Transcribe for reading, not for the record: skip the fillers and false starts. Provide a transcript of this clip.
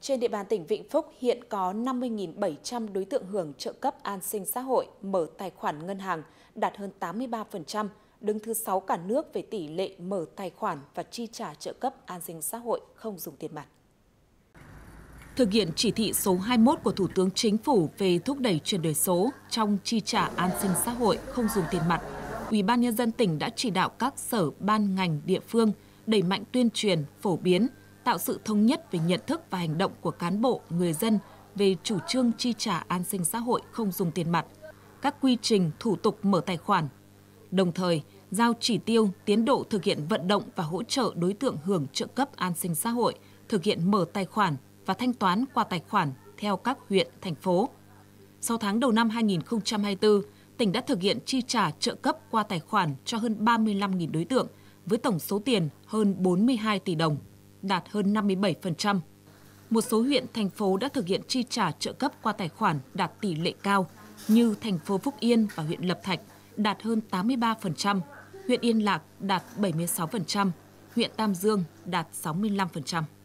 Trên địa bàn tỉnh Vĩnh Phúc hiện có 50.700 đối tượng hưởng trợ cấp an sinh xã hội mở tài khoản ngân hàng, đạt hơn 83%, đứng thứ 6 cả nước về tỷ lệ mở tài khoản và chi trả trợ cấp an sinh xã hội không dùng tiền mặt. Thực hiện chỉ thị số 21 của Thủ tướng Chính phủ về thúc đẩy chuyển đổi số trong chi trả an sinh xã hội không dùng tiền mặt, Ủy ban Nhân dân tỉnh đã chỉ đạo các sở, ban, ngành, địa phương đẩy mạnh tuyên truyền, phổ biến, tạo sự thống nhất về nhận thức và hành động của cán bộ, người dân về chủ trương chi trả an sinh xã hội không dùng tiền mặt, các quy trình, thủ tục mở tài khoản. Đồng thời, giao chỉ tiêu, tiến độ thực hiện vận động và hỗ trợ đối tượng hưởng trợ cấp an sinh xã hội, thực hiện mở tài khoản và thanh toán qua tài khoản theo các huyện, thành phố. 6 tháng đầu năm 2024, tỉnh đã thực hiện chi trả trợ cấp qua tài khoản cho hơn 35.000 đối tượng với tổng số tiền hơn 42 tỷ đồng, đạt hơn 57%. Một số huyện, thành phố đã thực hiện chi trả trợ cấp qua tài khoản đạt tỷ lệ cao như thành phố Phúc Yên và huyện Lập Thạch đạt hơn 83%, huyện Yên Lạc đạt 76%, huyện Tam Dương đạt 65%.